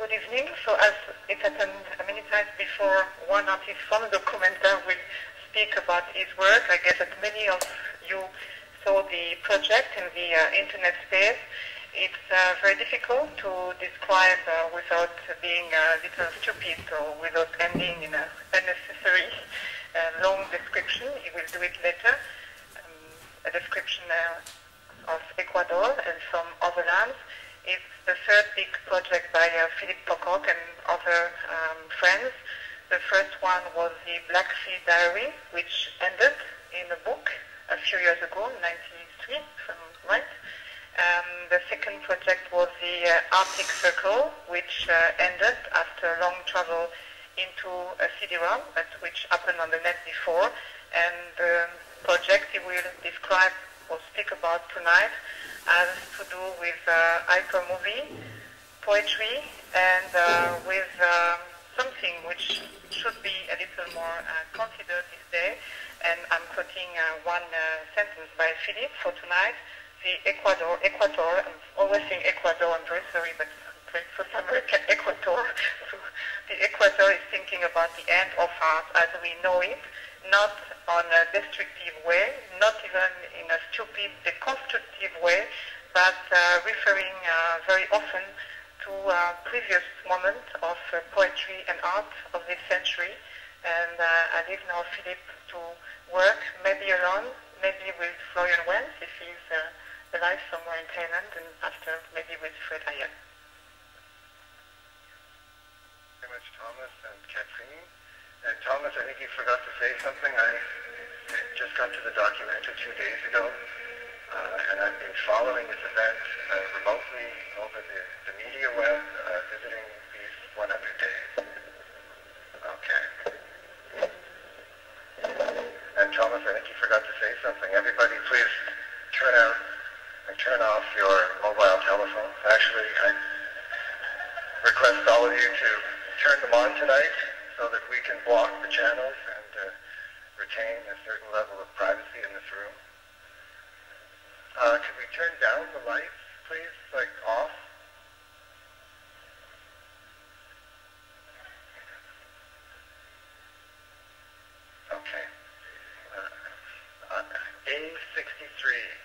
Good evening. So as it happened many times before, one artist from Documenta will speak about his work. I guess that many of you saw the project in the internet space. It's very difficult to describe without being a little stupid or without ending in an unnecessary long description. He will do it later. A description of Ecuador and some other lands. It's the third big project by Philip Pocock and other friends. The first one was the Black Sea Diary, which ended in a book a few years ago, 1993, if I'm right. The second project was the Arctic Circle, which ended after long travel into a CD-ROM, which happened on the net before. And the project he will describe or speak about tonight has to do with hypermovie, poetry, and with something which should be a little more considered this day. And I'm quoting one sentence by Philip for tonight. The Equator, I'm always saying Ecuador, I'm very sorry, but I'm playing South American Equator. So the Equator is thinking about the end of art as we know it, not on a destructive way, not even in a stupid, deconstructive way, but referring very often to previous moments of poetry and art of this century. And I leave now Philip to work, maybe alone, maybe with Florian Wenz, if he's alive somewhere in Thailand, and after maybe with Fred Ayer. Very much, Thomas and Catherine. And Thomas, I think you forgot to say something. I just got to the documenta 2 days ago, and I've been following this event remotely over the media web, visiting these 100 days. Okay. And Thomas, I think you forgot to say something. Everybody, please turn out and turn off your mobile telephones. Actually, I request all of you to turn them on tonight, so that we can block the channels and retain a certain level of privacy in this room. Could we turn down the lights, please, like off? Okay. A63,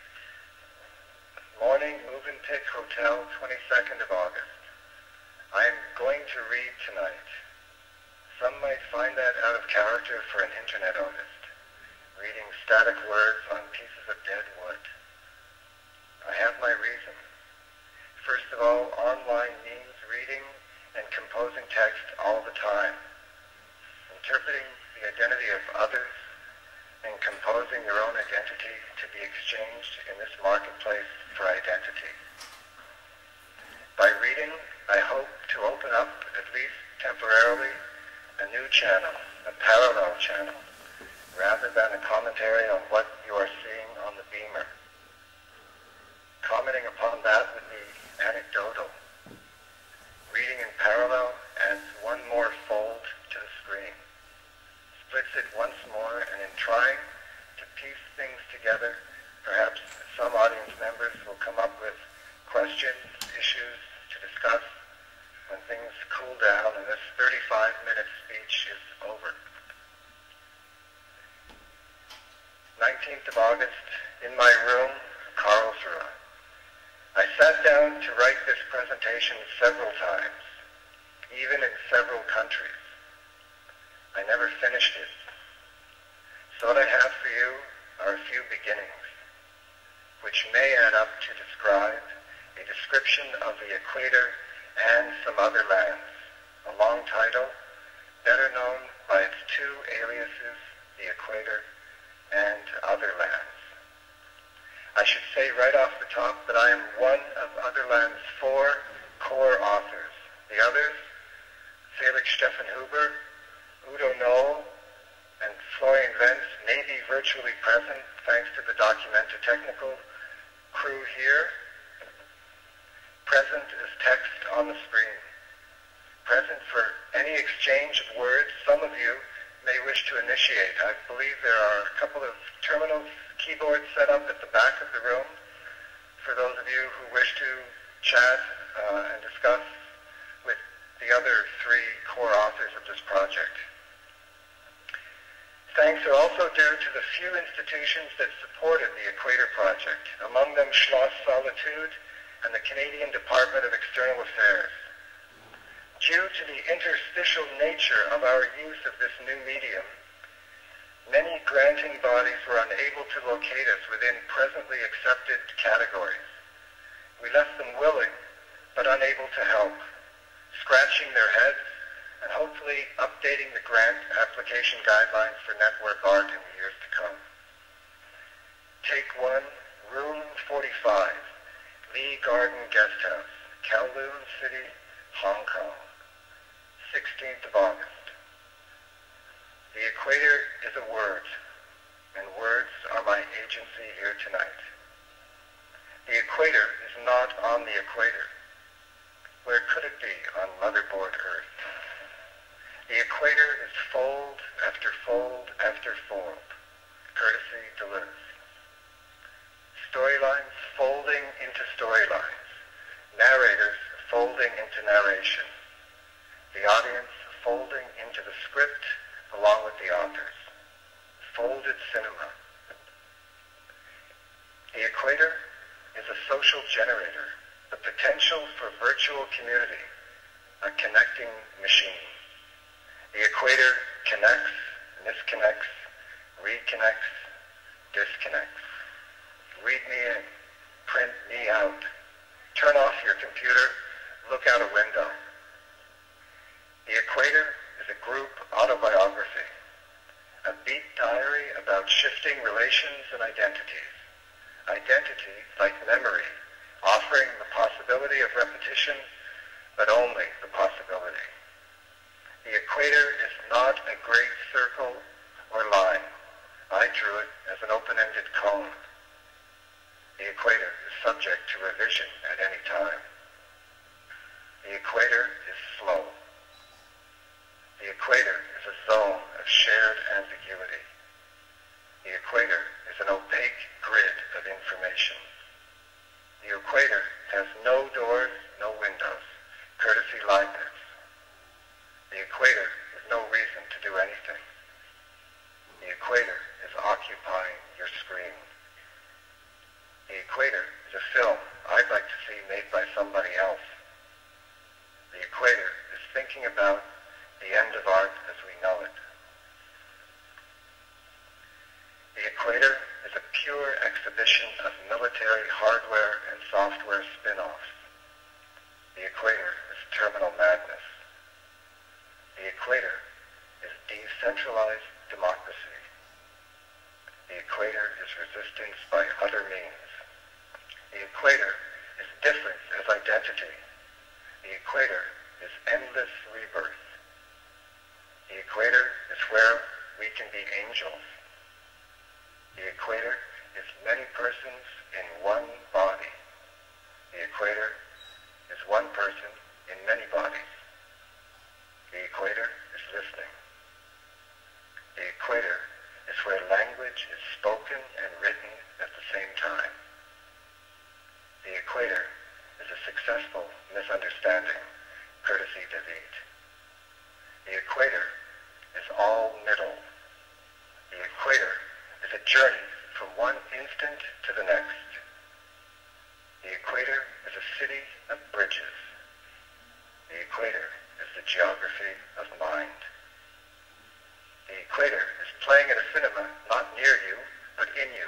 Morning Movenpick Hotel, 22nd of August. I am going to read tonight. Some might find that out of character for an internet artist, reading static words on pieces of dead wood. I have my reason. First of all, online means reading and composing text all the time, interpreting the identity of others, and composing your own identity to be exchanged in this marketplace for identity. By reading, I hope to open up, at least temporarily, a new channel, a parallel channel, rather than a commentary on what you are seeing on the beamer. Commenting upon that would be anecdotal. Reading in parallel adds one more fold to the screen, splits it once more, and in trying to piece things together, perhaps some audience members will come up with questions, issues to discuss when things cool down and this 35-minute speech is over. 19th of August, in my room, Karlsruhe. I sat down to write this presentation several times, even in several countries. I never finished it. So what I have for you are a few beginnings, which may add up to describe a description of the equator and some other lands, a long title, better known by its two aliases, the equator and other lands. I should say right off the top that I am one of Other Lands' 4 core authors. The others, Felix Stephan Huber, Udo Noll, and Florian Wenz, may be virtually present thanks to the documenta technical crew here. Present as text on the screen. Present for any exchange of words some of you may wish to initiate. I believe there are a couple of terminals, keyboards set up at the back of the room for those of you who wish to chat and discuss with the other three core authors of this project. Thanks are also due to the few institutions that supported the Equator project, among them Schloss Solitude and the Canadian Department of External Affairs. Due to the interstitial nature of our use of this new medium, many granting bodies were unable to locate us within presently accepted categories. We left them willing, but unable to help, scratching their heads and hopefully updating the grant application guidelines for network art in the years to come. Take 1, Room 45, Lee Garden Guest House, Kowloon City, Hong Kong, 16th of August. The Equator is a word, and words are my agency here tonight. The Equator is not on the equator. Where could it be on motherboard Earth? The Equator is fold after fold after fold, courtesy Deleuze. Storylines folding into storylines, narrators folding into narration, the audience folding into the script along with the authors. Folded cinema. The Equator is a social generator, the potential for virtual community, a connecting machine. The Equator connects, misconnects, reconnects, disconnects. Read me in, print me out. Turn off your computer, look out a window. The Equator is a group autobiography, a beat diary about shifting relations and identities. Identity, like memory, offering the possibility of repetition, but only the possibility. The Equator is not a great circle or line. I drew it as an open-ended cone. The Equator is subject to revision at any time. The Equator is slow. The Equator is a zone of shared ambiguity. The Equator is an opaque grid of information. The Equator has no doors, no windows, courtesy Leibniz. The Equator is no reason to do anything. The Equator is occupying your screen. The Equator is a film I'd like to see made by somebody else. The Equator is thinking about the end of art as we know it. The Equator is a pure exhibition of military hardware and software spin-offs. The Equator is terminal madness. The Equator is decentralized democracy. The Equator is resistance by other means. The Equator is difference as identity. The Equator is endless rebirth. The Equator is where we can be angels. The Equator is many persons in one body. The Equator is one person in many bodies. The Equator is listening. The Equator is where language is spoken and written at the same time. The Equator is a successful misunderstanding, courtesy David. The Equator is all middle. The Equator is a journey from one instant to the next. The Equator is a city of bridges. The Equator is the geography of mind. The Equator is playing at a cinema not near you, but in you.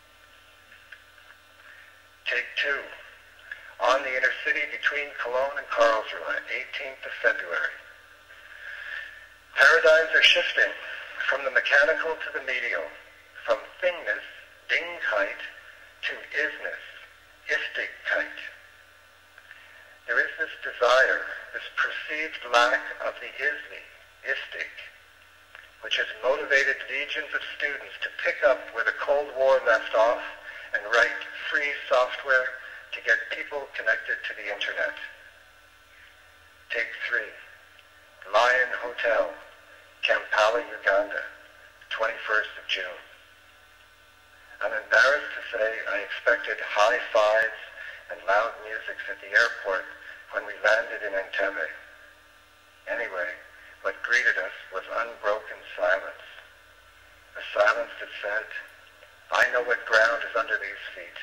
Take 2. On the inner city between Cologne and Karlsruhe, 18th of February. Paradigms are shifting from the mechanical to the medial, from thingness, Dingheit, to isness, Istigkeit. There is this desire, this perceived lack of the isli, Istig, which has motivated legions of students to pick up where the Cold War left off and write free software to get people connected to the internet. Take 3. Lion Hotel, Kampala, Uganda, 21st of June. I'm embarrassed to say I expected high fives and loud music at the airport when we landed in Entebbe. Anyway, what greeted us was unbroken silence. A silence that said, I know what ground is under these feet.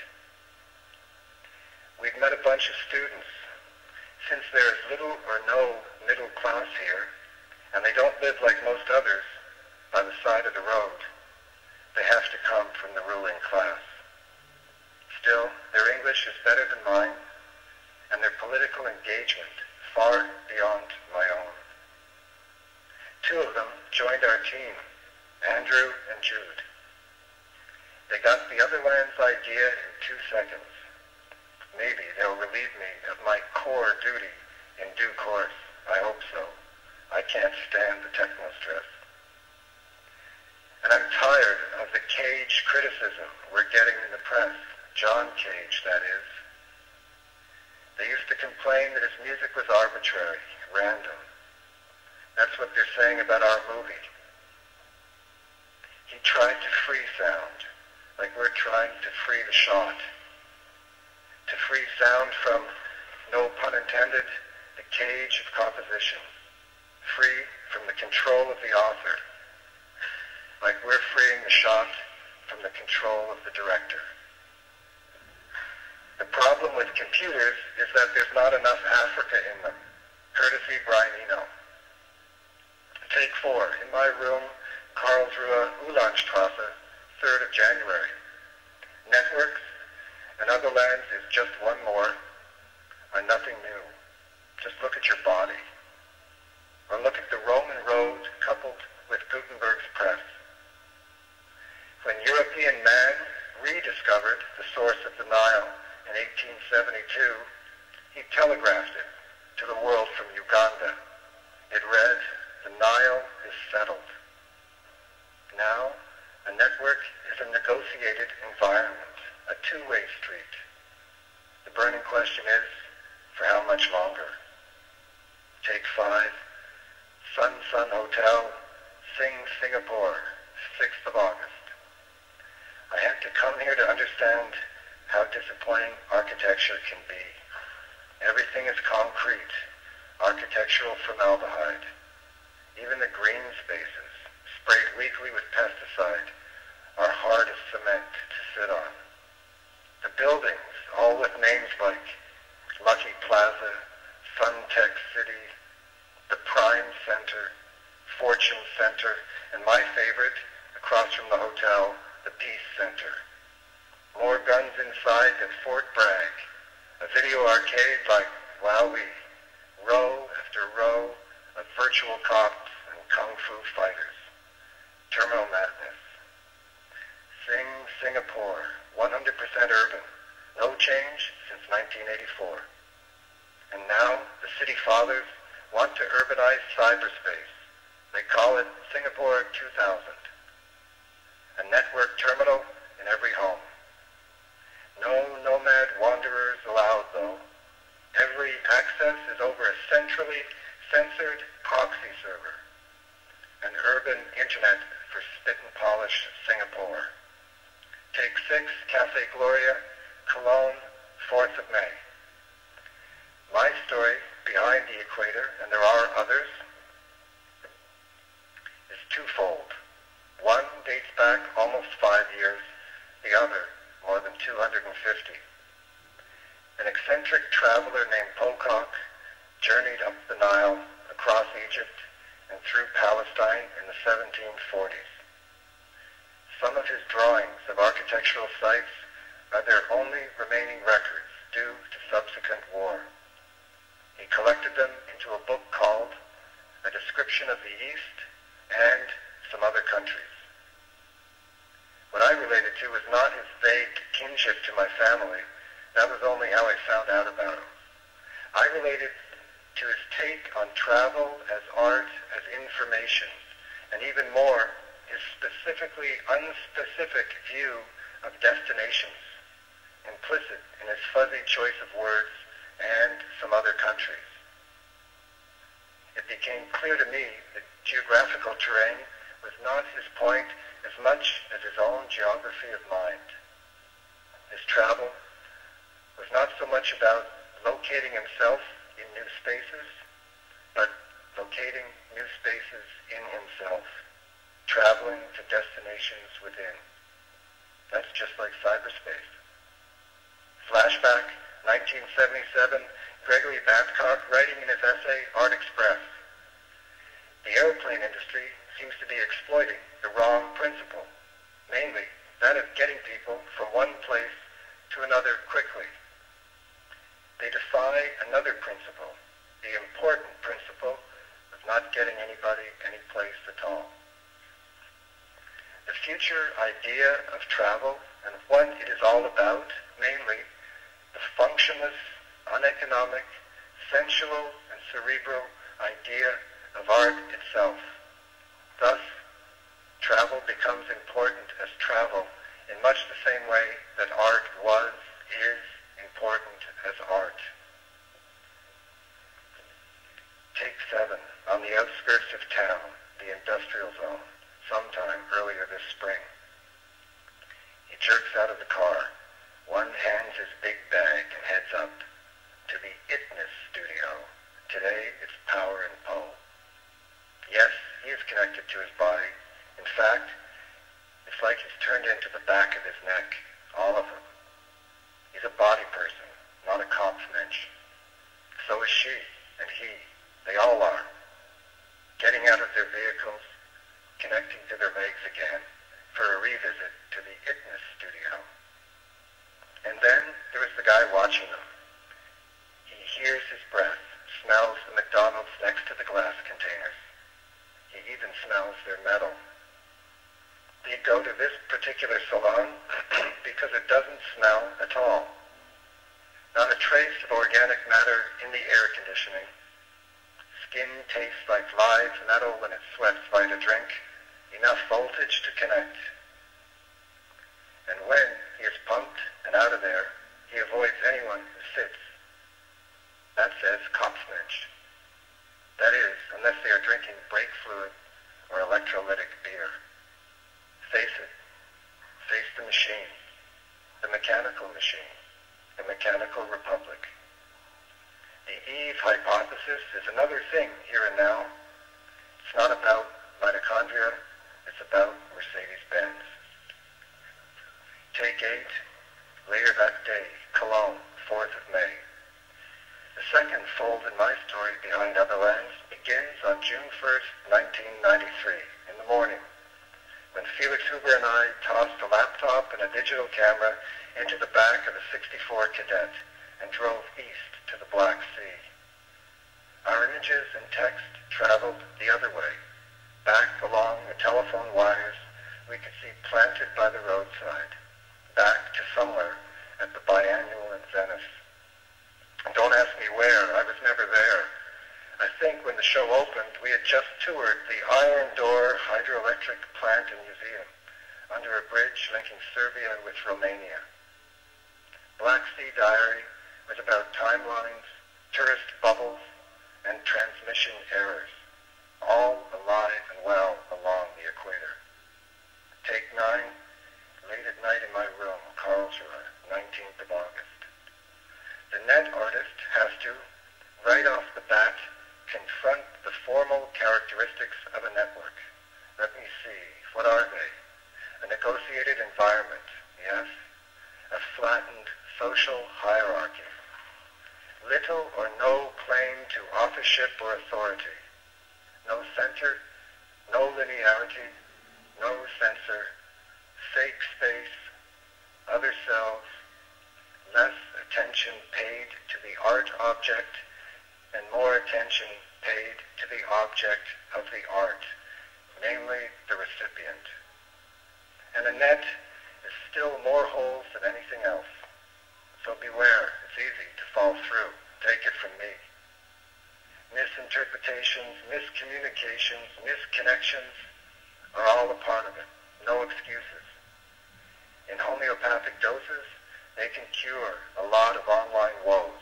We'd met a bunch of students. Since there is little or no middle class here, and they don't live like most others by the side of the road, they have to come from the ruling class. Still, their English is better than mine, and their political engagement far beyond my own. Two of them joined our team, Andrew and Jude. They got the Øtherlands idea in 2 seconds. Maybe they'll relieve me of my core duty in due course. I hope so. I can't stand the techno-stress. And I'm tired of the Cage criticism we're getting in the press. John Cage, that is. They used to complain that his music was arbitrary, random. That's what they're saying about our movie. He tried to free sound, like we're trying to free the shot. To free sound from, no pun intended, the cage of composition. Free from the control of the author, like we're freeing the shot from the control of the director. The problem with computers is that there's not enough Africa in them. Courtesy Brian Eno. Take 4. In my room, Karlsruhe, Ulandstrasse, 3rd of January. Networks and Øtherlands is just one more, are nothing new. Just look at your body. Or look at the Roman road coupled with Gutenberg's press. When European man rediscovered the source of the Nile in 1872, he telegraphed it to the world from Uganda. It read, "The Nile is settled." Now, a network is a negotiated environment, a two-way street. The burning question is, for how much longer? Take 5. Sun Sun Hotel, Sing Singapore, 6th of August. I had to come here to understand how disappointing architecture can be. Everything is concrete, architectural formaldehyde. Even the green spaces, sprayed weekly with pesticide, are hard as cement to sit on. The buildings, all with names like Lucky Plaza, Suntech City, the Prime Center, Fortune Center, and my favorite, across from the hotel, the Peace Center. More guns inside than Fort Bragg. A video arcade like Wowee. Row after row of virtual cops and kung fu fighters. Terminal madness. Sing Singapore, 100% urban. No change since 1984. And now the city fathers want to urbanize cyberspace. They call it Singapore 2000. A network terminal in every home. No nomad wanderers allowed, though. Every access is over a centrally censored proxy server. An urban internet for spit and polish Singapore. Take 6, Cafe Gloria, Cologne, 4th of May. My story behind the equator, and there are others, is twofold. One dates back almost 5 years, the other more than 250. An eccentric traveler named Pocock journeyed up the Nile, across Egypt, and through Palestine in the 1740s. Some of his drawings of architectural sites are their only remaining records due to subsequent war. He collected them into a book called A Description of the East and Some Other Countries. What I related to was not his vague kinship to my family. That was only how I found out about him. I related to his take on travel as art, as information, and even more, his specifically unspecific view of destinations, implicit in his fuzzy choice of words and some other countries. It became clear to me that geographical terrain was not his point as much as his own geography of mind. His travel was not so much about locating himself in new spaces, but locating traveling to destinations within. That's just like cyberspace. Flashback, 1977, Gregory Babcock writing in his essay, Art Express. The airplane industry seems to be exploiting the wrong principle, namely that of getting people from one place to another quickly. They defy another principle, the important principle of not getting anybody any place at all. The future idea of travel and what it is all about, namely the functionless, uneconomic, sensual, and cerebral idea of art itself. Thus, travel becomes important as travel in much the same way that art is important as art. Take 7, on the outskirts of town, the industrial zone, sometime earlier this spring. He jerks out of the car. One hands his big bag and heads up to the Itness studio. Today it's power and pole. Yes, he is connected to his body. In fact, it's like he's turned into the back of his neck, all of him. He's a body person, not a Kopfmensch. So is she and he. They all are. Getting out of their vehicles, connecting to their legs again for a revisit to the Itness studio. And then there is the guy watching them. He hears his breath, smells the McDonald's next to the glass containers. He even smells their metal. They go to this particular salon because it doesn't smell at all. Not a trace of organic matter in the air conditioning. Skin tastes like live metal when it sweats by the drink. Enough voltage to connect. And when he is pumped and out of there, he avoids anyone who sits. That says Kopfmensch. That is, unless they are drinking brake fluid or electrolytic beer. Face it. Face the machine. The mechanical machine. The mechanical republic. The Eve hypothesis is another thing here and now. It's not about mitochondria. It's about Mercedes-Benz. Take 8. Later that day, Cologne, 4th of May. The second fold in my story behind Øtherlands begins on June 1st, 1993, in the morning, when Felix Huber and I tossed a laptop and a digital camera into the back of a 64 Cadet and drove east to the Black Sea. Our images and text traveled the other way, back along the telephone wires we could see planted by the roadside, back to somewhere at the biannual in Venice. And don't ask me where, I was never there. I think when the show opened, we had just toured the Iron Door hydroelectric plant and museum under a bridge linking Serbia with Romania. Black Sea Diary was about timelines, tourist bubbles, and transmission errors, all alive and well along the equator. Take 9, late at night in my room, Karlsruhe, 19th of August. The net artist has to, right off the bat, confront the formal characteristics of a network. Let me see, what are they? A negotiated environment, yes. A flattened social hierarchy. Little or no claim to authorship or authority. No center, no linearity, no censor, fake space, other selves, less attention paid to the art object and more attention paid to the object of the art, namely the recipient. And a net is still more holes than anything else. So beware, it's easy to fall through. Take it from me. Misinterpretations, miscommunications, misconnections are all a part of it. No excuses. In homeopathic doses, they can cure a lot of online woes.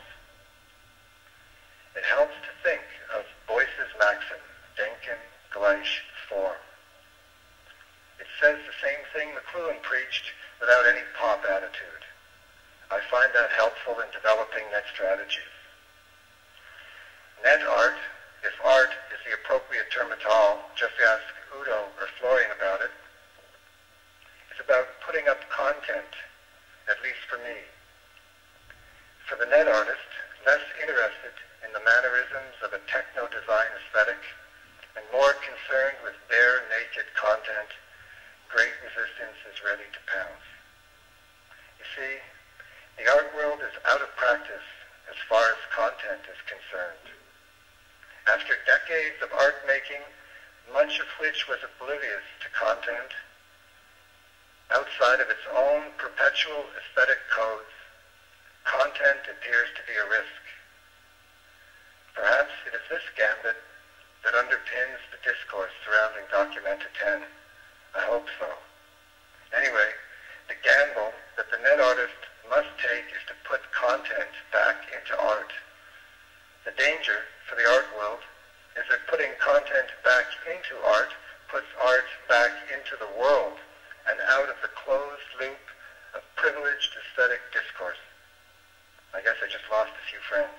It helps to think of Beuys's maxim, denken gleich form. It says the same thing McLuhan preached without any pop attitude. I find that helpful in developing net strategies. Net art, if art is the appropriate term at all, just ask Udo or Florian about it, is about putting up content, at least for me. For the net artist, less interested in the mannerisms of a techno-design aesthetic and more concerned with bare, naked content, great resistance is ready to pounce. You see, the art world is out of practice as far as content is concerned. After decades of art making, much of which was oblivious to content, outside of its own perpetual aesthetic codes, content appears to be a risk. Perhaps it is this gambit that underpins the discourse surrounding Documenta 10. I hope so. Anyway, the gamble that the net artist must take is to put content back into art. The danger for the art world is that putting content back into art puts art back into the world and out of the closed loop of privileged aesthetic discourse. I guess I just lost a few friends.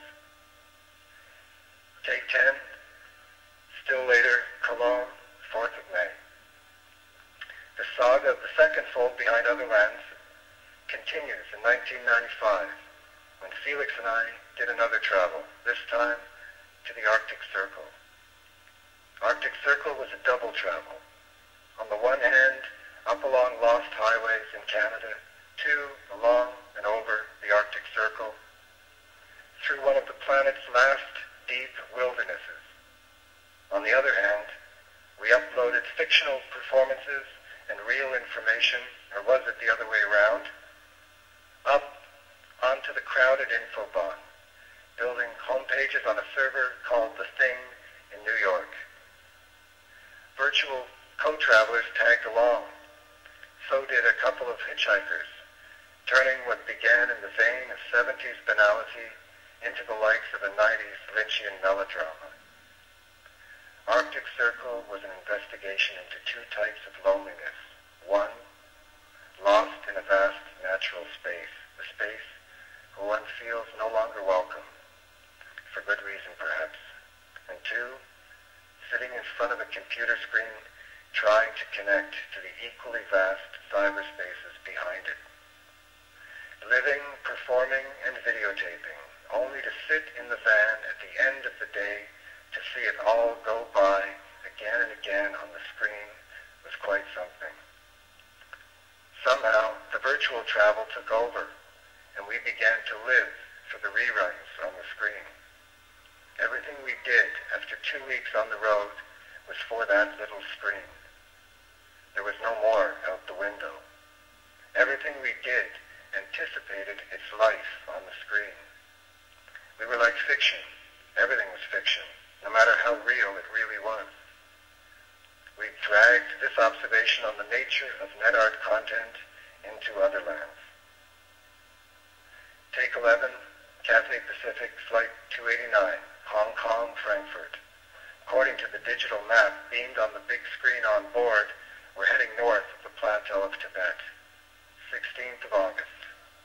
Take 10, still later, Cologne, 4th of May. The saga of the second fold behind Øtherlands continues in 1995 when Felix and I did another travel, this time to the Arctic Circle. Arctic Circle was a double travel. On the one hand, up along lost highways in Canada, to, along, and over the Arctic Circle, through one of the planet's last deep wildernesses. On the other hand, we uploaded fictional performances and real information, or was it the other way around, up onto the crowded infobahn, building homepages on a server called The Thing in New York. Virtual co-travelers tagged along. So did a couple of hitchhikers, turning what began in the vein of 70s banality into the likes of a 90s Lynchian melodrama. Arctic Circle was an investigation into two types of loneliness. One, lost in a vast natural space, a space where one feels no longer welcome, for good reason perhaps. And two, sitting in front of a computer screen trying to connect to the equally vast cyberspaces behind it. Living, performing, and videotaping, only to sit in the van at the end of the day to see it all go by again and again on the screen was quite something. Somehow, the virtual travel took over, and we began to live for the reruns on the screen. Everything we did after 2 weeks on the road was for that little screen. There was no more out the window. Everything we did anticipated its life on the screen. We were like fiction. Everything was fiction, no matter how real it really was. We dragged this observation on the nature of net art content into Øtherlands. Take 11, Cathay Pacific Flight 289, Hong Kong, Frankfurt. According to the digital map beamed on the big screen on board, we're heading north of the plateau of Tibet, 16th of August.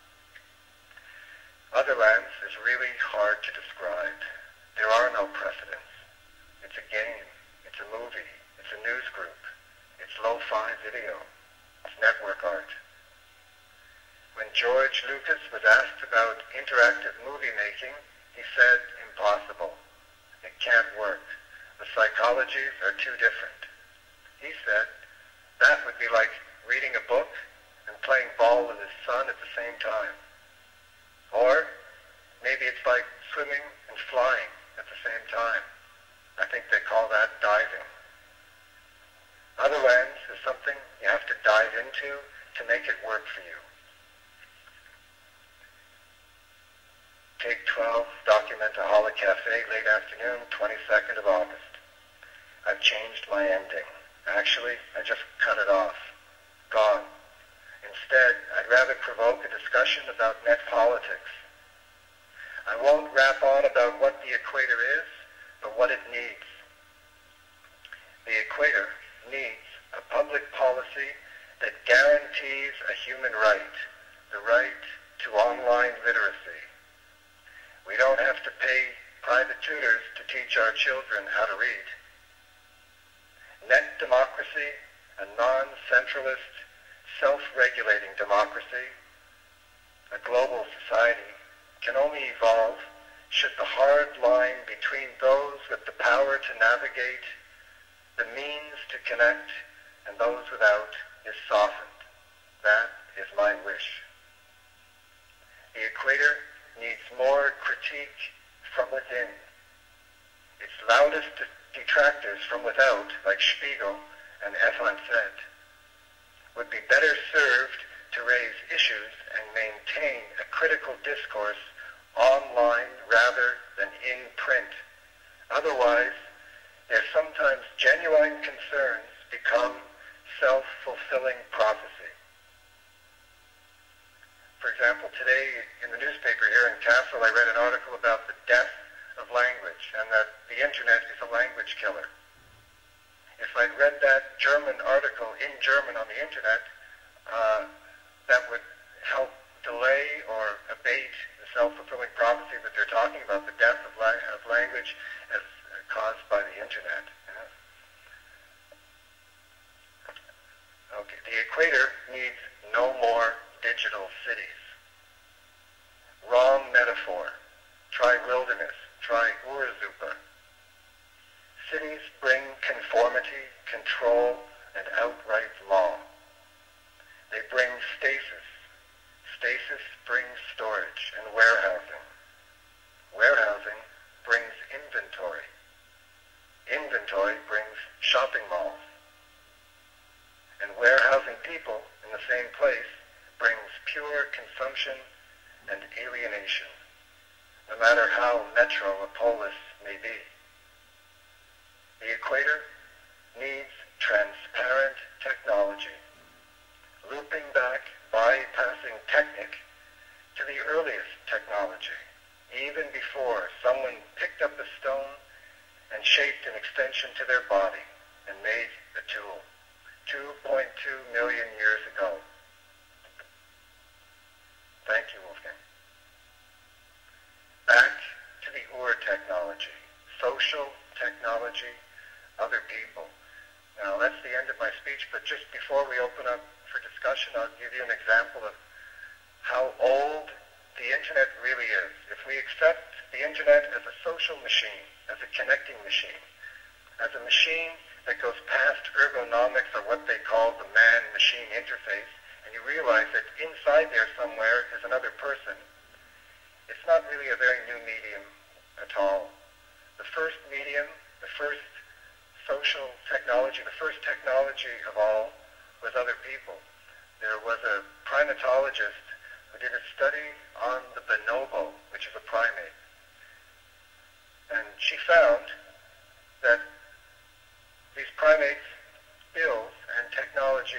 Øtherlands is really hard to describe. There are no precedents. It's a game. It's a movie. It's a news group. It's lo-fi video. It's network art. When George Lucas was asked about interactive movie making, he said, impossible. It can't work. The psychologies are too different. He said, that would be like reading a book and playing ball with his son at the same time. Or maybe it's like swimming and flying at the same time. I think they call that diving. Øtherlands is something you have to dive into to make it work for you. Take 12, documentahalle Cafe, late afternoon, 22nd of August. I've changed my ending. Actually, I just cut it off. Gone. Instead, I'd rather provoke a discussion about net politics. I won't rap on about what the equator is, but what it needs. The equator needs a public policy that guarantees a human right, the right to online literacy. We don't have to pay private tutors to teach our children how to read. Net democracy, a non-centralist, self-regulating democracy, a global society, can only evolve should the hard line between those with the power to navigate, the means to connect, and those without is softened. That is my wish. The equator needs more critique from within. Its loudest detractors from without, like Spiegel and said, would be better served to raise issues and maintain a critical discourse online rather than in print. Otherwise, their sometimes genuine concerns become self-fulfilling prophecy. For example, today in the newspaper here in Kassel, I read an article about the death of language and that the internet is a language killer. If I'd read that German article in German on the internet, that would help delay or abate the self-fulfilling prophecy that they're talking about, the death of language as caused by the internet. Okay, the equator needs no more digital cities. Wrong metaphor. Try wilderness. Try Ursuppe. Cities bring conformity, control, and outright law. They bring stasis. Stasis brings storage and warehousing. Warehousing brings inventory. Inventory brings shopping malls. And warehousing people in the same place brings pure consumption and alienation, no matter how metropolis may be. The equator needs transparent technology, looping back, bypassing technique to the earliest technology, even before someone picked up a stone and shaped an extension to their body and made a tool 2.2 million years ago. Thank you, Wolfgang. Back to the technology, social technology, other people. Now, that's the end of my speech, but just before we open up for discussion, I'll give you an example of how old the internet really is. If we accept the internet as a social machine, as a connecting machine, as a machine that goes past ergonomics, or what they call the man-machine interface, and you realize that inside there somewhere is another person, it's not really a very new medium at all. The first medium, the first social technology, the first technology of all was other people. There was a primatologist who did a study on the bonobo, which is a primate. And she found that these primates build and technology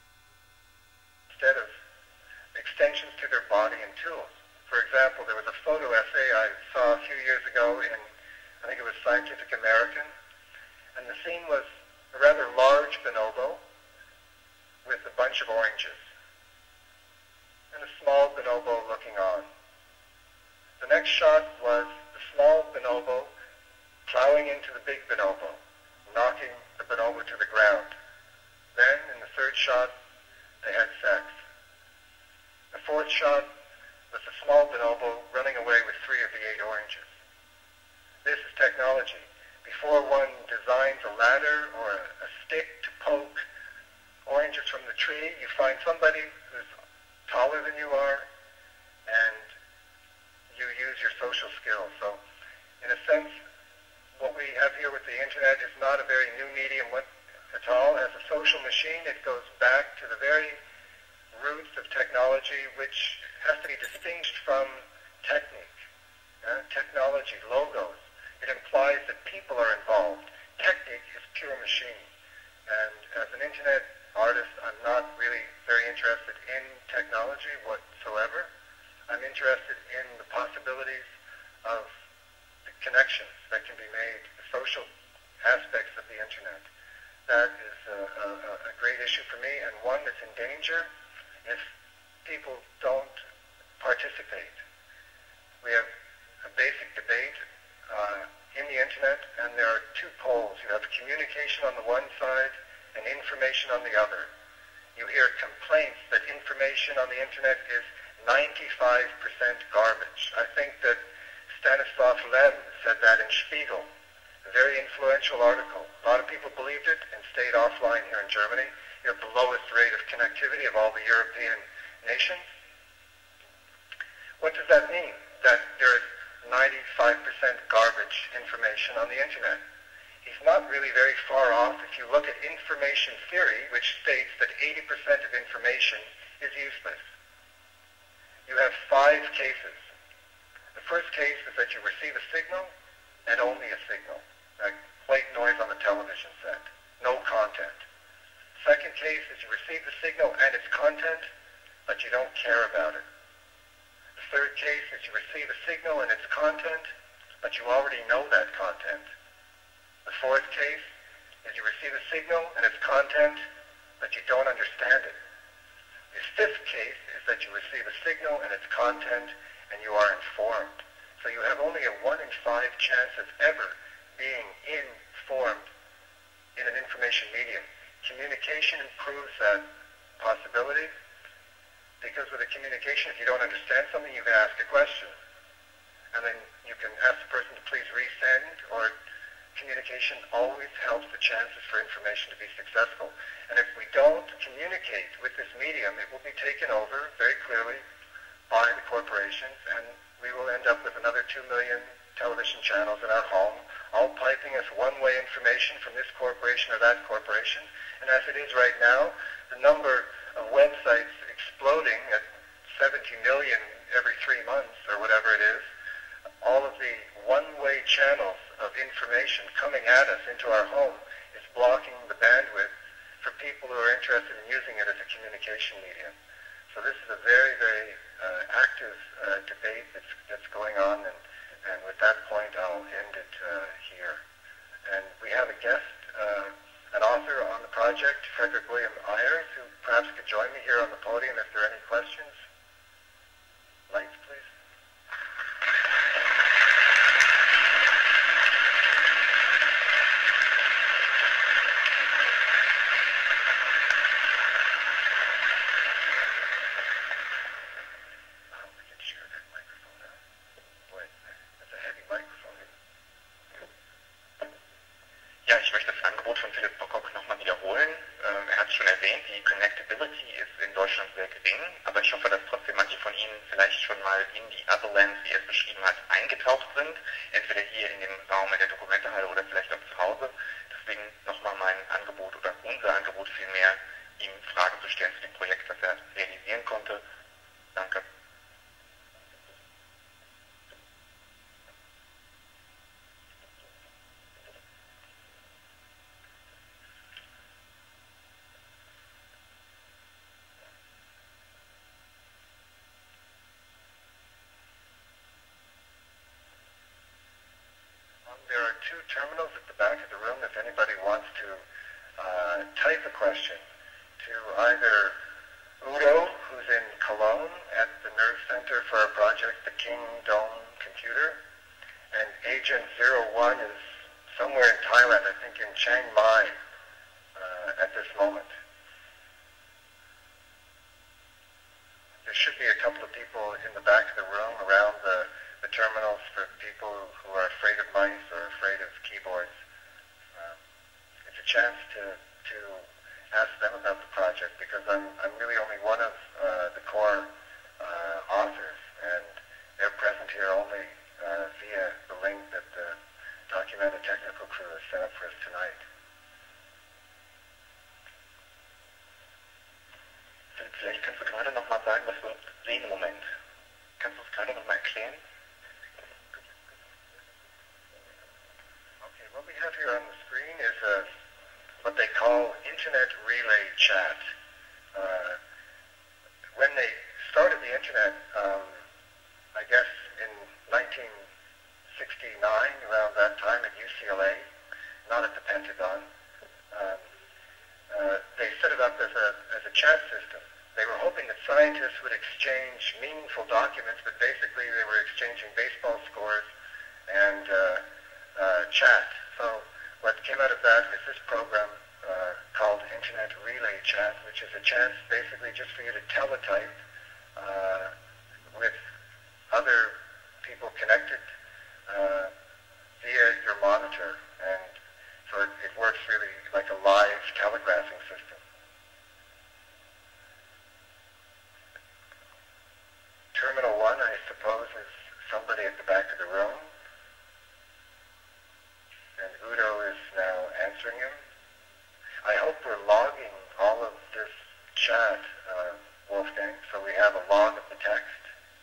instead of extensions to their body and tools. For example, there was a photo essay I saw a few years ago in, I think it was Scientific American, and the scene was a rather large bonobo with a bunch of oranges, and a small bonobo looking on. The next shot was the small bonobo plowing into the big bonobo, knocking the bonobo to the ground. Then, in the third shot, they had sex. The fourth shot was the small bonobo running away with 3 of the 8 oranges. This is technology. Before one designs a ladder or a stick to poke oranges from the tree, you find somebody who's taller than you are, and you use your social skills. So, in a sense, what we have here with the internet is not a very new medium at all. As a social machine, it goes back to the very roots of technology, which has to be distinguished from technique. Technology, logos. It implies that people are involved. Technique is pure machine. And as an internet artist, I'm not really very interested in technology whatsoever. I'm interested in the possibilities of the connections that can be made, the social aspects of the internet. That is a great issue for me, and one that's in danger if people don't participate. We have a basic debate in the internet internet, and there are two poles. You have communication on the one side and information on the other. You hear complaints that information on the internet is 95% garbage. I think that Stanislav Lem said that in Spiegel, a very influential article. A lot of people believed it and stayed offline here in Germany. You have the lowest rate of connectivity of all the European nations. What does that mean? That there is 95% garbage information on the internet. He's not really very far off if you look at information theory, which states that 80% of information is useless. You have 5 cases. The first case is that you receive a signal and only a signal, like white noise on the television set, no content. Second case is you receive the signal and its content, but you don't care about it. The third case is you receive a signal and its content, but you already know that content. The fourth case is you receive a signal and its content, but you don't understand it. The fifth case is that you receive a signal and its content, and you are informed. So you have only a 1 in 5 chance of ever being informed in an information medium. Communication improves that possibility, because with a communication, if you don't understand something, you can ask a question. And then you can ask the person to please resend, or communication always helps the chances for information to be successful. And if we don't communicate with this medium, it will be taken over very clearly by the corporations, and we will end up with another 2 million television channels in our home, all piping us one-way information from this corporation or that corporation. And as it is right now, the number of websites exploding at 70 million every 3 months or whatever it is, all of the one-way channels of information coming at us into our home is blocking the bandwidth for people who are interested in using it as a communication medium. So this is a very, very active debate that's going on, and with that point I'll end it here. And we have a guest, an author on the project, Frederick William Ayers, who perhaps could join me here on the podium if there are any questions. Lights, please. Ja, ich möchte das Angebot von Philip Pocock nochmal wiederholen. Er hat es schon erwähnt, die Connectability ist in Deutschland sehr gering, aber ich hoffe, dass trotzdem manche von Ihnen vielleicht schon mal in die Otherlands, wie er es beschrieben hat, eingetaucht sind, entweder hier in dem Raum in der Documentahalle oder vielleicht auch zu Hause. Deswegen nochmal mein Angebot oder unser Angebot vielmehr, ihm Fragen zu stellen zu dem Projekt, das er realisieren konnte. Danke. There are 2 terminals at the back of the room if anybody wants to type a question to either Udo, who's in Cologne at the Nerve Center for our project, the King Dome Computer, and Agent 01 is somewhere in Thailand, I think in Chang Mai at this moment. There should be a couple of people in the back of the room around the terminals for people who are afraid of mice or afraid of keyboards. It's a chance to ask them about the project, because I'm really only one of the core authors, and they're present here only via the link that the Documenta technical crew has set up for us tonight. Vielleicht kannst du gerade noch mal sagen, was wir sehen im Moment. Kannst du es gerade noch mal erklären? Okay, what we have here on the screen is what they call Internet Relay Chat. When they started the Internet, I guess in 1969, around that time at UCLA, not at the Pentagon, they set it up as a chat system. They were hoping that scientists would exchange meaningful documents, but basically they were exchanging baseball scores and chat. So what came out of that is this program called Internet Relay Chat, which is a chance basically just for you to teletype with other people connected via your monitor, and so it works really like a live telegraphing system. Terminal 1, I suppose, is somebody at the back of the room, and Udo is now answering him. I hope we're logging all of this chat, Wolfgang, so we have a log of the text.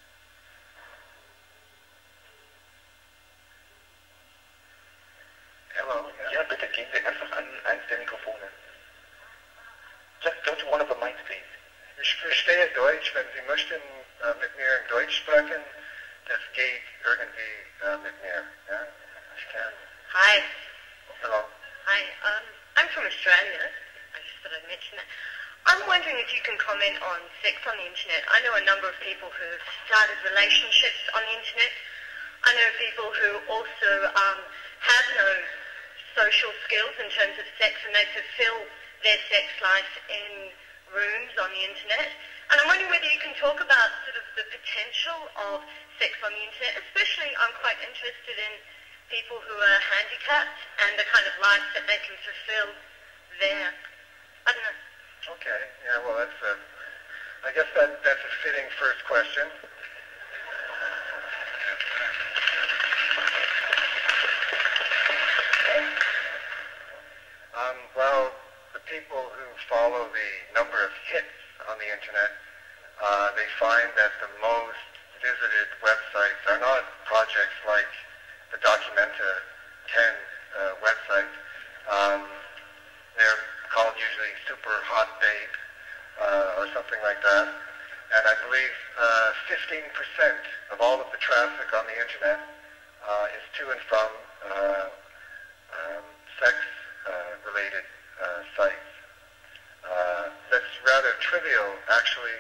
Hello. Ja, bitte gehen Sie einfach an eins der Mikrofone. Just go to one of the mics, please. Ich verstehe Deutsch, wenn Sie möchten mit mir in Deutsch sprechen, das geht irgendwie mit mir. Ja? Ich kann. Hi. Hello. Hi. I'm from Australia. I just thought I'd mention that. I'm wondering if you can comment on sex on the internet. I know a number of people who've started relationships on the internet. I know people who also have no social skills in terms of sex, and they fulfill their sex life in rooms on the internet. And I'm wondering whether you can talk about sort of the potential of sex on the internet, especially I'm quite interested in people who are handicapped and the kind of life that they can fulfill there. I don't know. Okay, yeah, well I guess that's a fitting first question. Well, the people who follow the number of hits on the internet, they find that the most visited websites are not projects like the Documenta 10 website. They're called usually Super Hot Babe or something like that. And I believe 15% of all of the traffic on the internet is to and from sex-related sites. That's rather trivial, actually,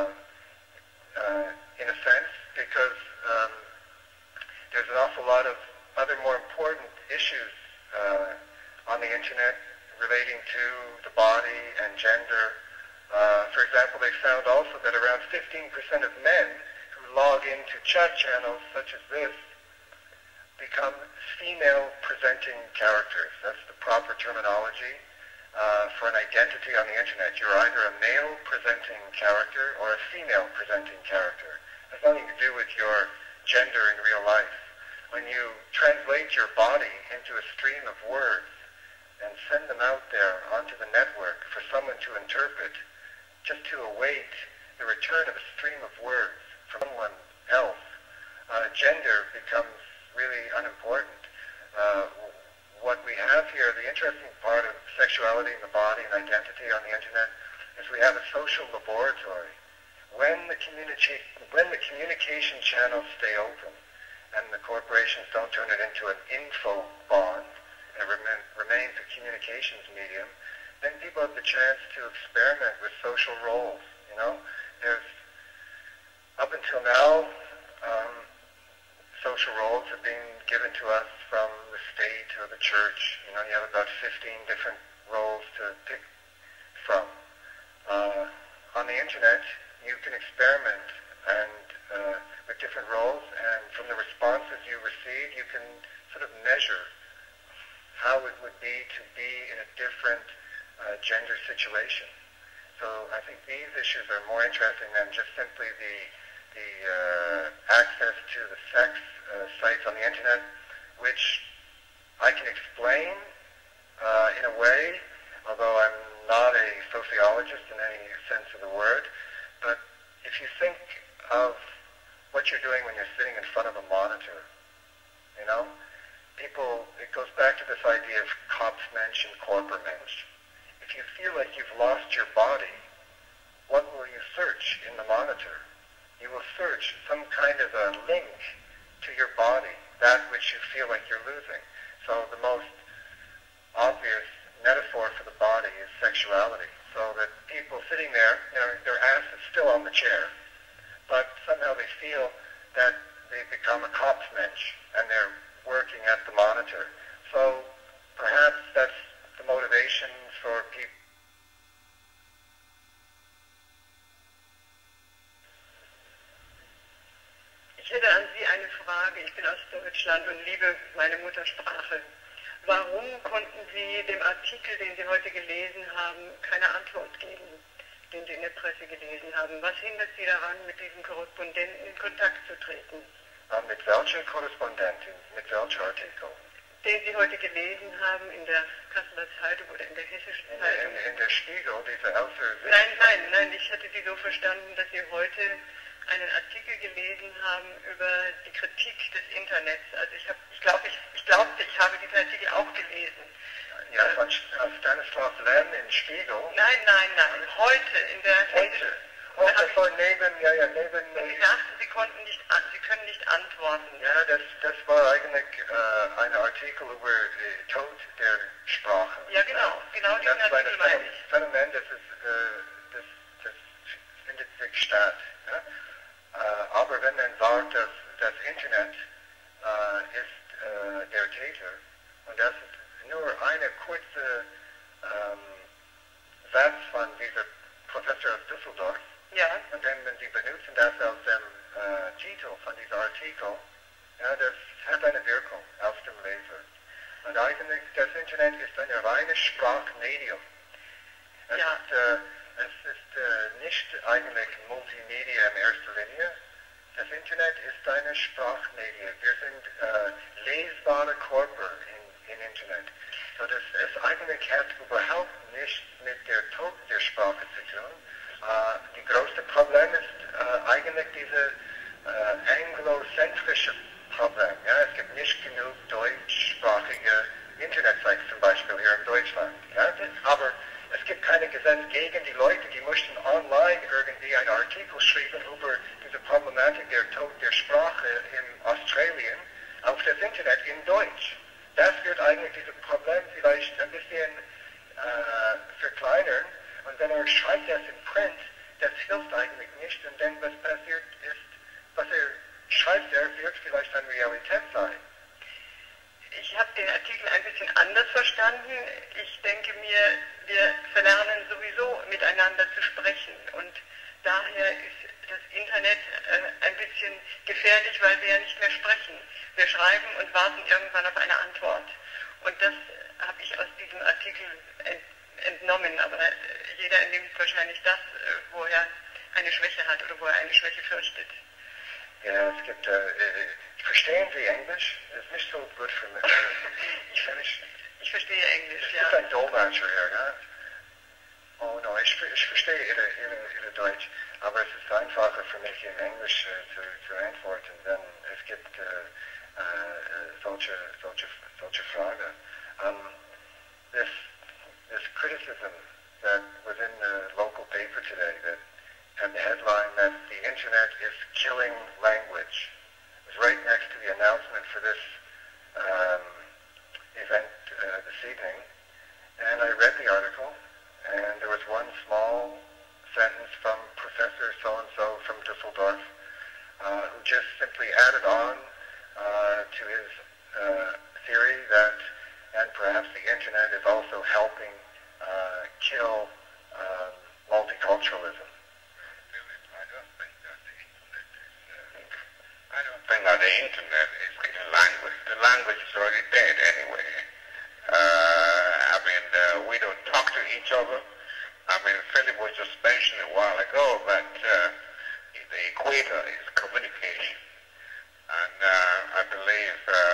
in a sense, because there's an awful lot of other more important issues on the internet relating to the body and gender. For example, they found also that around 15% of men who log into chat channels such as this become female-presenting characters. That's the proper terminology for an identity on the internet. You're either a male-presenting character or a female-presenting character. It has nothing to do with your gender in real life. When you translate your body into a stream of words and send them out there onto the network for someone to interpret, just to await the return of a stream of words from someone else, gender becomes really unimportant. What we have here, the interesting part of sexuality and the body and identity on the internet, is we have a social laboratory. When the communication channels stay open and the corporations don't turn it into an info bond and remains a communications medium, then people have the chance to experiment with social roles. You know, there's up until now, social roles have been given to us from the state or the church. You know, you have about 15 different roles to pick from. On the internet, you can experiment and with different roles, and from the responses you receive, you can sort of measure how it would be to be in a different gender situation. So I think these issues are more interesting than just simply the access to the sex sites on the internet, which I can explain in a way, although I'm not a sociologist in any sense of the word. But if you think of what you're doing when you're sitting in front of a monitor, you know, it goes back to this idea of Kopfmensch and Körpermensch. If you feel like you've lost your body, what will you search in the monitor? You will search some kind of a link to your body, that which you feel like you're losing. So the most obvious metaphor for the body is sexuality. So that people sitting there, you know, their ass is still on the chair, but somehow they feel that they've become a Kopfmensch and they're working at the monitor. So perhaps that's the motivation for people. Ich hätte an Sie eine Frage. Ich bin aus Deutschland und liebe meine Muttersprache. Warum konnten Sie dem Artikel, den Sie heute gelesen haben, keine Antwort geben, den Sie in der Presse gelesen haben? Was hindert Sie daran, mit diesen Korrespondenten in Kontakt zu treten? Mit welcher Korrespondentin? Mit welcher Artikel? Den Sie heute gelesen haben in der Kasseler Zeitung oder in der Hessischen Zeitung. In der Spiegel, diese ältere Sicht. Nein, ich hatte Sie so verstanden, dass Sie heute einen Artikel gelesen haben über die Kritik des Internets. Also ich glaube, ich habe diesen Artikel auch gelesen. Ja, von Stanislav Lem in Spiegel. Nein, heute in der Heute. Neben. Sie sagten, Sie können nicht antworten. Ja, das war eigentlich ein Artikel über den Tod der Sprache. Ja, genau diesen Artikel meine ich. Das Phänomen, das findet sich statt. Ja? Aber wenn man sagt, dass das Internet ist der Täter, und das ist nur eine kurze Satz von diesem Professor aus Düsseldorf, ja. Und dann, wenn Sie benutzen das aus dem Titel von diesem Artikel, ja, das hat eine Wirkung auf den Leser. Und eigentlich, das Internet ist ein reines Sprachmedium. Es ist nicht eigentlich Multimedia in erster Linie. Das Internet ist ein Sprachmedium. Wir sind lesbare Körper im Internet. So das es eigentlich hat überhaupt nicht mit der Tod der Sprache zu tun. Die größte Problem ist eigentlich diese anglozentrische Problem. Ja? Es gibt nicht genug deutschsprachige Internetseiten zum Beispiel hier in Deutschland. Ja? Aber es gibt keine Gesetze gegen die Leute, die möchten online irgendwie einen Artikel schreiben über diese Problematik der Tod der Sprache in Australien auf das Internet in Deutsch. Das wird eigentlich dieses Problem vielleicht ein bisschen verkleinern. Und wenn schreibt das in Print, das hilft eigentlich nicht. Und dann was passiert ist, was schreibt, wird vielleicht eine Realität sein. Ich habe den Artikel ein bisschen anders verstanden. Ich denke mir, wir verlernen sowieso miteinander zu sprechen. Und daher ist das Internet ein bisschen gefährlich, weil wir ja nicht mehr sprechen. Wir schreiben und warten irgendwann auf eine Antwort. Und das habe ich aus diesem Artikel entnommen. Aber jeder nimmt wahrscheinlich das, wo er eine Schwäche hat oder wo er eine Schwäche fürchtet. Ja, es gibt, verstehen Sie Englisch? Das ist nicht so gut für mich. Ich verstehe Englisch, ja. Ich bin ein Dolmetscher hier, ja. Oh no, ich verstehe Ihre Deutsch, aber es ist einfacher für mich in Englisch zu antworten, denn es gibt solche Fragen. This criticism that was in the local paper today that had the headline that the internet is killing language. It was right next to the announcement for this event this evening, and I read the article, and there was one small sentence from Professor so-and-so from Düsseldorf who just simply added on to his theory that, and perhaps the internet is also helping kill multiculturalism. I don't think that the internet is killing language. The language is already dead anyway. We don't talk to each other. Philip was just mentioning a while ago that the equator is communication. And I believe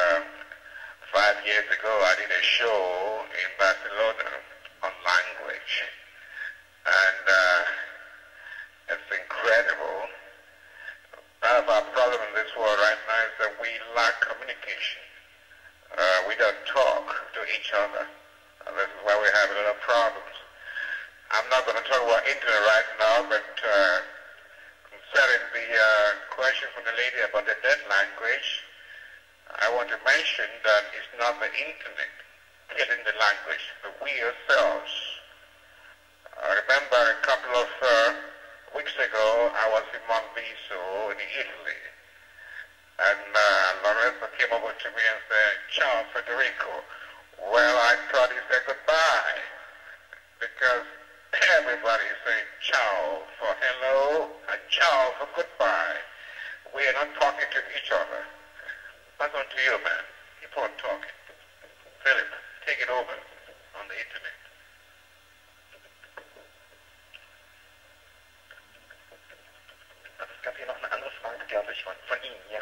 5 years ago I did a show in Barcelona on language. And it's incredible. Part of our problem in this world right now is that we lack communication. We don't talk to each other. And this is why we have a lot of problems. I'm not going to talk about internet right now, but concerning the question from the lady about the dead language, I want to mention that it's not the internet killing the language, but we ourselves. I remember a couple of weeks ago, I was in Monviso in Italy, and Lorenzo came over to me and said, "Ciao, Federico, Well, I thought he said goodbye, because everybody say ciao for hello and ciao for goodbye. We are not talking to each other. Pass on to you, man. Keep on talking. Philip, take it over on the internet. Es gab hier noch eine andere Frage, glaube ich, von Ihnen, ja.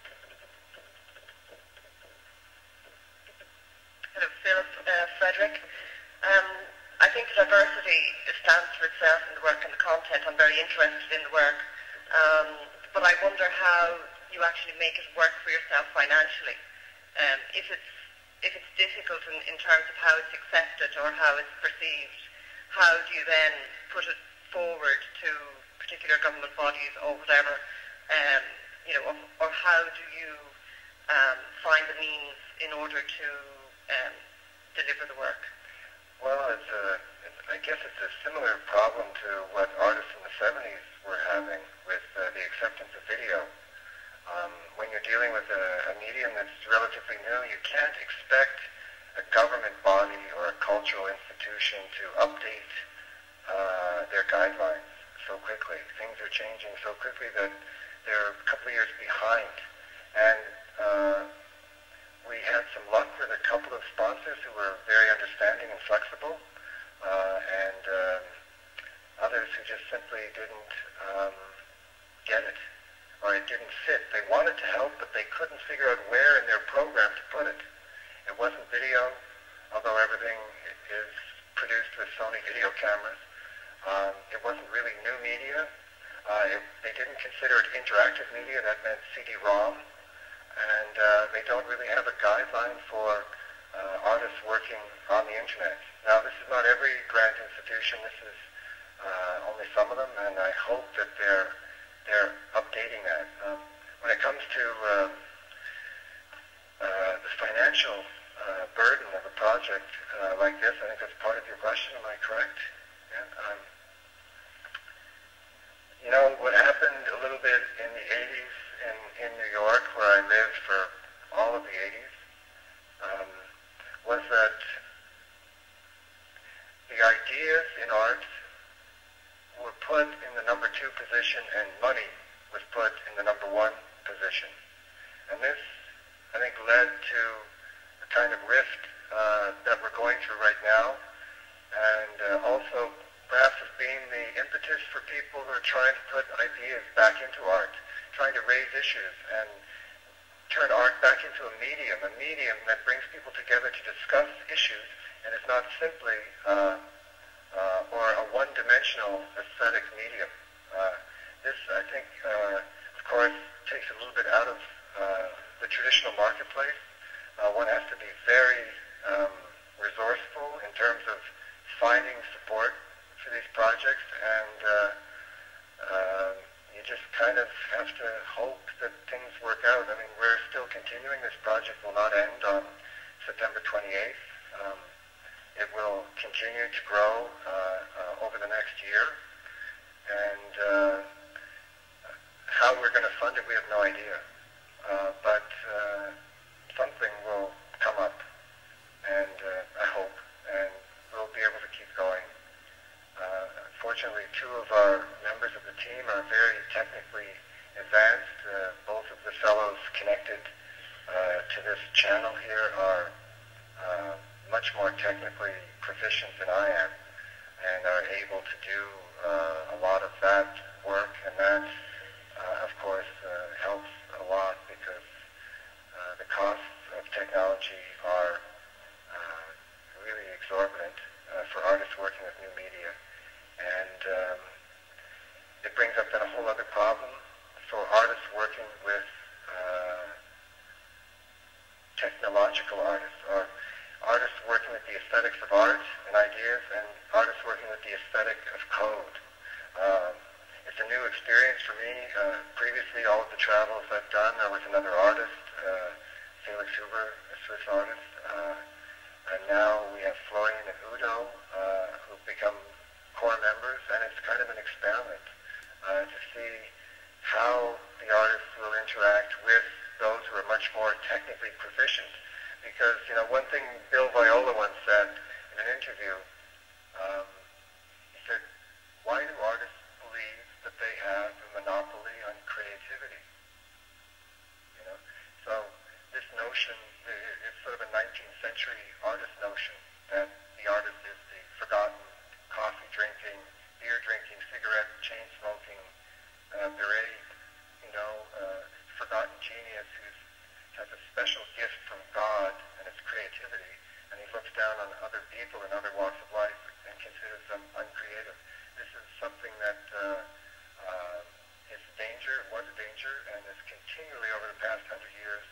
Hello, Philip, Frederick. I think diversity stands for itself in the work and the content. I'm very interested in the work. But I wonder how you actually make it work for yourself financially. If it's difficult in terms of how it's accepted or how it's perceived, how do you then put it forward to particular government bodies or whatever, or how do you find the means in order to deliver the work? Well, I guess it's a similar problem to what artists in the 70s were having with the acceptance of video. When you're dealing with a medium that's relatively new, you can't expect a government body or a cultural institution to update their guidelines so quickly. Things are changing so quickly that they're a couple of years behind. And we had some luck with a couple of sponsors who were very understanding and flexible, and others who just simply didn't get it, or it didn't fit. They wanted to help, but they couldn't figure out where in their program to put it. It wasn't video, although everything is produced with Sony video cameras. It wasn't really new media. They didn't consider it interactive media. That meant CD-ROM. And they don't really have a guideline for artists working on the internet. Now, this is not every grant institution. This is only some of them, and I hope that they're updating that. When it comes to the financial burden of a project like this, I think that's part of your question. Am I correct? Yeah. What happened a little bit in the 80s in New York, where I lived for all of the 80s, was that the ideas in art were put in the number 2 position and money was put in the number 1 position. And this, I think, led to a kind of rift that we're going through right now, and also perhaps as being the impetus for people who are trying to put ideas back into art, trying to raise issues and turn art back into a medium that brings people together to discuss issues, and it's not simply or a one-dimensional aesthetic medium. This, I think, of course, takes a little bit out of the traditional marketplace. One has to be very resourceful in terms of finding support for these projects, and you just kind of have to hope that things work out. I mean, we're still continuing. This project will not end on September 28th. It will continue to grow over the next year, and how we're going to fund it, we have no idea. But something will come up, and I hope, and we'll be able to keep going. Fortunately, 2 of our members of the team are very technically advanced. Both of the fellows connected to this channel here are much more technically proficient than I am, and are able to do a lot of that work, and that, of course, helps a lot, because the costs of technology are really exorbitant for artists working with new media. And it brings up then a whole other problem for artists working with technological artists, or artists working with the aesthetics of art and ideas, and artists working with the aesthetic of code. It's a new experience for me. Previously, all of the travels I've done, I was another artist, Felix Huber, a Swiss artist, and now we have Florian and Udo, who've become core members, and it's kind of an experiment to see how the artists will interact with those who are much more technically proficient. Because, you know, one thing Bill Viola once said in an interview, he said, why do artists believe that they have a monopoly on creativity? You know, so this notion is sort of a 19th century artist notion that the artist is the forgotten coffee drinking, beer drinking, cigarette chain smoking, beret, you know, forgotten genius who has a special gift from God and its creativity, and he looks down on other people in other walks of life and considers them uncreative. This is something that is a danger, was a danger, and is continually over the past 100 years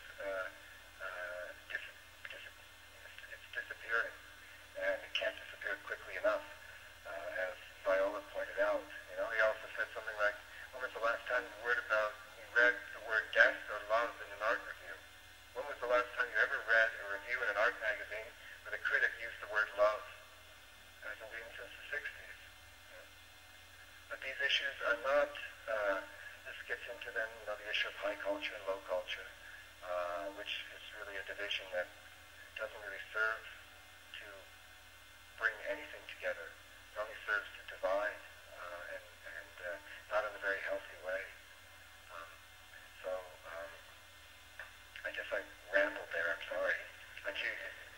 it's disappearing, and it can't disappear quickly enough, as Viola pointed out. You know, he also said something like, when was the last time you read the word death or love in an art review? When was the last time you ever read a review in an art magazine where the critic used the word love? It hasn't been since the 60s. Yeah. But these issues are not, this gets into then, you know, the issue of high culture and low culture, which is really a division that doesn't really serve to bring anything together. It only serves to divide, and not in a very healthy way. I guess I rambled there, I'm sorry. But you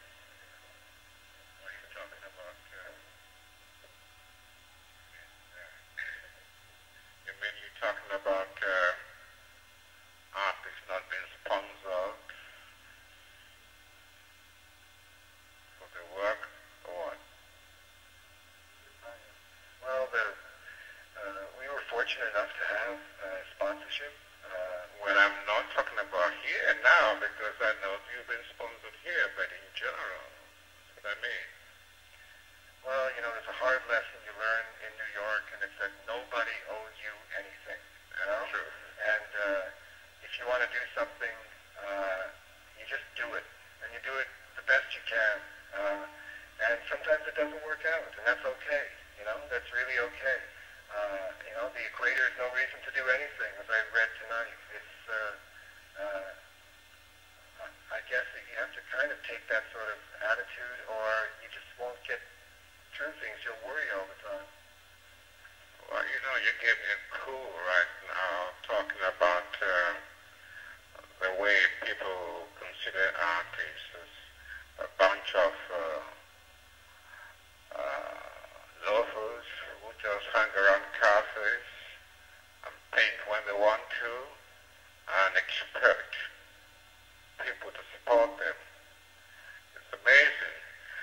were talking about, you mean you're talking about artists not being sponsored for their work, or what? Well, we were fortunate enough to have sponsorship. Well, I'm not talking about here now, because I know you've been sponsored here, but in general, that's what I mean. Well, you know, there's a hard lesson you learn in New York, and it's that nobody owes you anything. You know? True. And if you want to do something, you just do it, and you do it the best you can. And sometimes it doesn't work out, and that's okay. You know, that's really okay. You know, the Equator is no reason to do anything, as I read tonight. It's, I guess that you have to kind of take that sort of attitude, or you just won't get through things. You'll worry all the time. Well, you know, you give me a clue right now, talking about the way people consider artists as a bunch of loafers who just hang around cafes and paint when they want to and expect people to support them. It's amazing.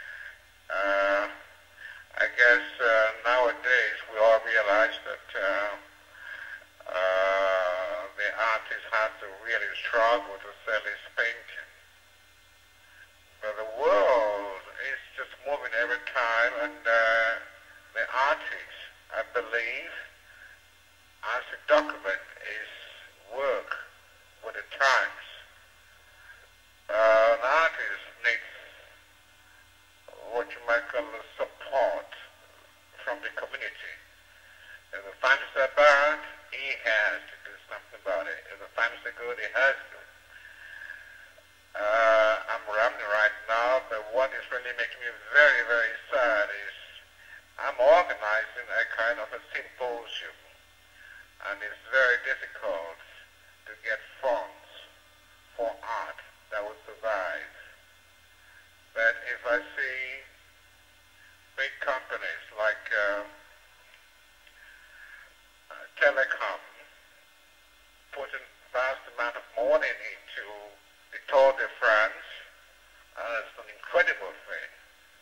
I guess nowadays we all realize that the artist has to really struggle to sell his painting. But the world is just moving every time, and the artist, I believe, has to document his work with the times. An artist needs what you might call the support from the community. If the finds are bad, he has to do something about it. If the finds are good, he has to. I'm rambling right now, but what is really making me very, very sad is I'm organizing a kind of a symposium, and it's very difficult to get funds for art that would survive. But if I see big companies like Telecom putting vast amount of money into the Tour de France, it's an incredible thing.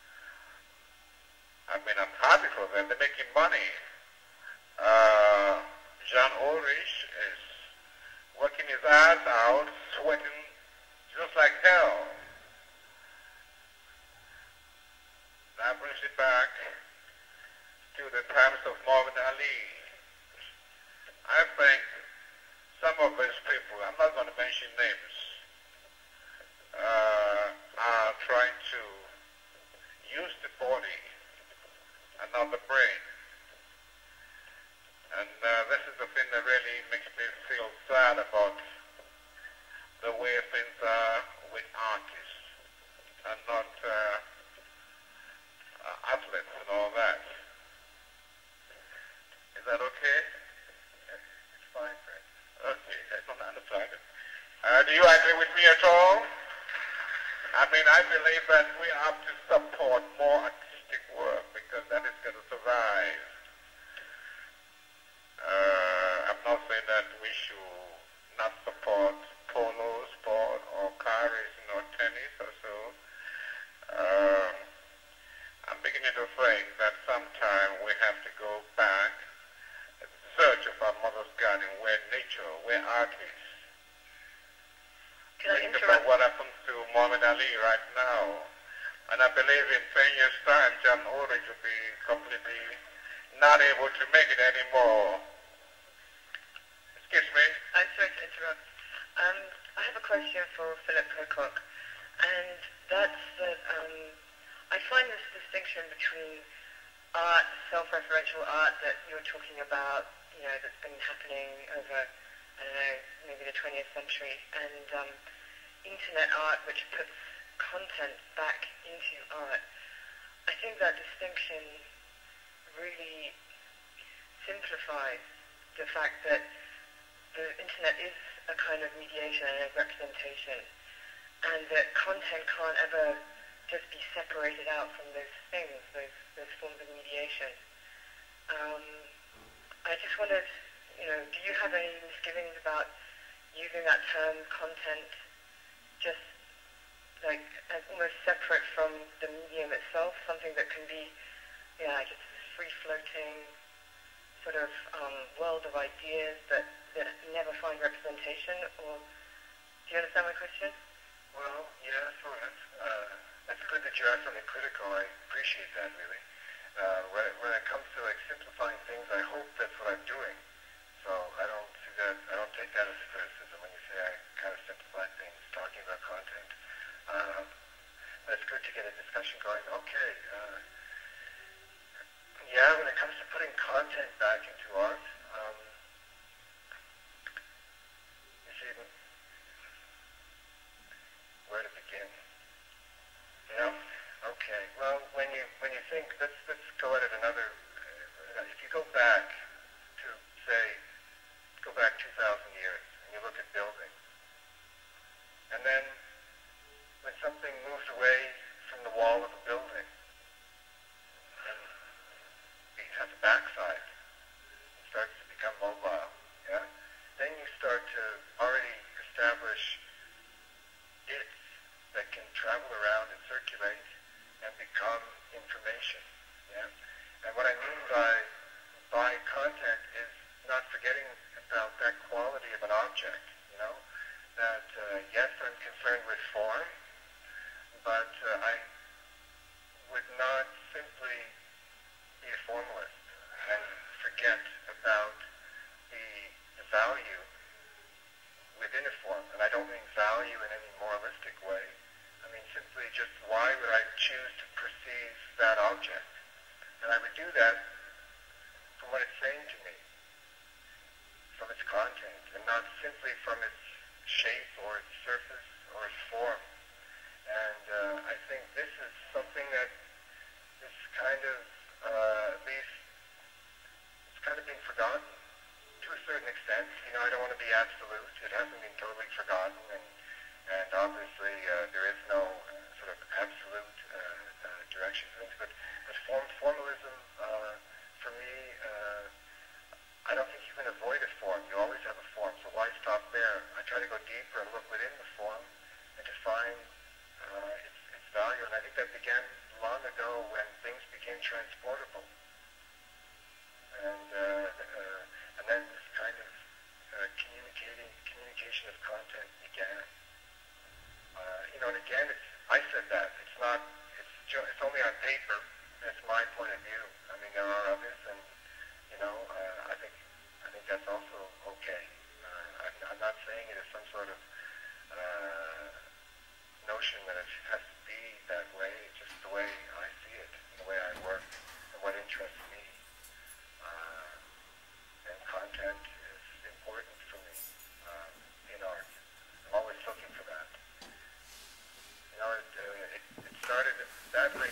I mean, I'm happy for them. They're making money. Jan Ulrich is working his ass out, sweating just like hell. That brings it back to the times of Muhammad Ali. I think some of these people, I'm not going to mention names, are trying to use the body and not the brain. And this is the thing that really makes me feel sad about the way things are with artists. and not athletes and all that. Is that okay? It's fine, Fred. Okay, that's not undecided. Do you agree with me at all? I mean, I believe that we have to support more artistic work because that is going to survive. I'm not saying that we should not support polo sport or car racing or tennis or so. I'm beginning to think that sometime we have to go back in search of our mother's garden where nature, where art is. Can I Think interrupt? about what happens to Muhammad Ali right now. And I believe in 10 years' time, John Ulrich will be completely not able to make it anymore. Excuse me? I'm sorry to interrupt. I have a question for Philip Pocock, and that's that I find this distinction between art, self-referential art that you're talking about, you know, that's been happening over, I don't know, maybe the 20th century, and internet art, which puts content back into art. I think that distinction really simplifies the fact that the internet is a kind of mediation and a representation, and that content can't ever just be separated out from those things, those forms of mediation. I just wondered, you know, do you have any misgivings about using that term content just like as almost separate from the medium itself, something that can be, yeah, just this free-floating sort of world of ideas that never find representation? Or do you understand my question? Well, yeah, sort of. It's good that you asked something critical. I appreciate that, really. When it comes to like simplifying things, I hope that's what I'm doing. So I don't see that. I don't take that as criticism when you say I kind of simplify things, talking about content. But it's good to get a discussion going. Okay. Yeah, when it comes to putting content back into art, you see, where to begin? You know? Okay. Well, when you think, let's go at it another. If you go back to say, go back 2,000 years, and you look at buildings, and then when something moves away from the wall of a building, and it has a backside, it starts to become mobile, yeah? Then you start to already establish bits that can travel around and circulate and become information, yeah? And what I mean by content is not forgetting about that quality of an object, you know? That, yes, I'm concerned with form, but I would not simply be a formalist and forget about the value within a form. And I don't mean value in any moralistic way. I mean simply just why would I choose to perceive that object? And I would do that from what it's saying to me, from its content, and not simply from its shape or its surface or its form. And I think this is something that is kind of, at least, it's kind of been forgotten to a certain extent. You know, I don't want to be absolute. It hasn't been totally forgotten, and obviously there is no sort of absolute direction to things. But formalism, for me, I don't think you can avoid a form. You always have a form, so why stop there? I try to go deeper and look within the form and to find its value. And I think that began long ago when things became transportable. And then this kind of communication of content began. You know, and again, I said that. It's only on paper. That's my point of view. I mean, there are others, and you know, I think that's also okay. I'm not saying it is some sort of notion that it has to be that way. It's just the way I see it, the way I work, and what interests me. And content is important for me in art. I'm always looking for that. You know,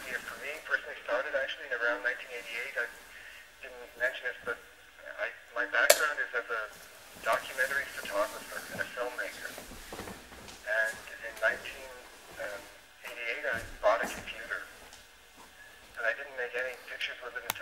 idea for me personally started actually in around 1988. I didn't mention this, but my background is as a documentary photographer and a filmmaker. And in 1988, I bought a computer. And I didn't make any pictures with it